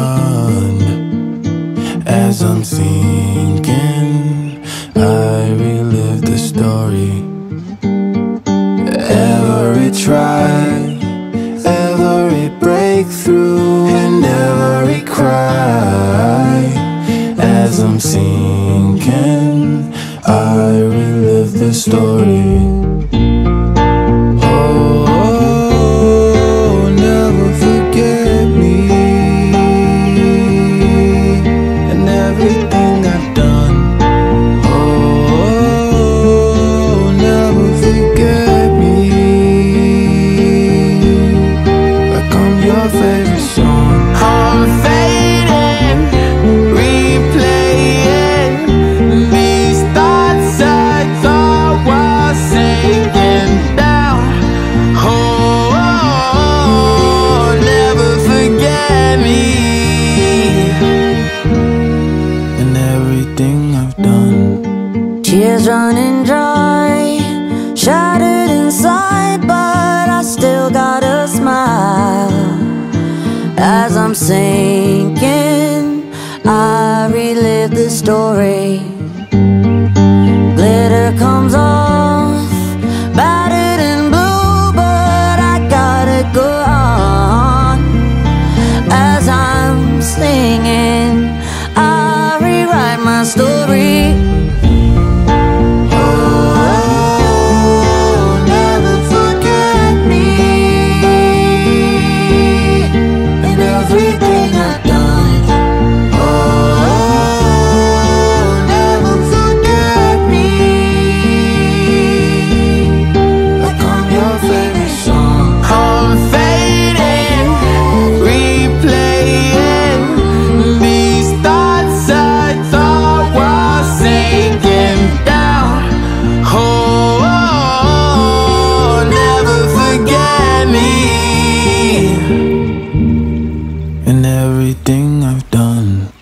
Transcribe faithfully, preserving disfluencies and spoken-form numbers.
done. As I'm sinking, I relive the story. Every try, every breakthrough, and every cry. As I'm sinking, I relive the story. Tears running dry, shattered inside, but I still got a smile. As I'm sinking, I relive the story. Glitter comes off, battered and blue, but I gotta go on. As I'm singing, I rewrite my story. And everything I've done.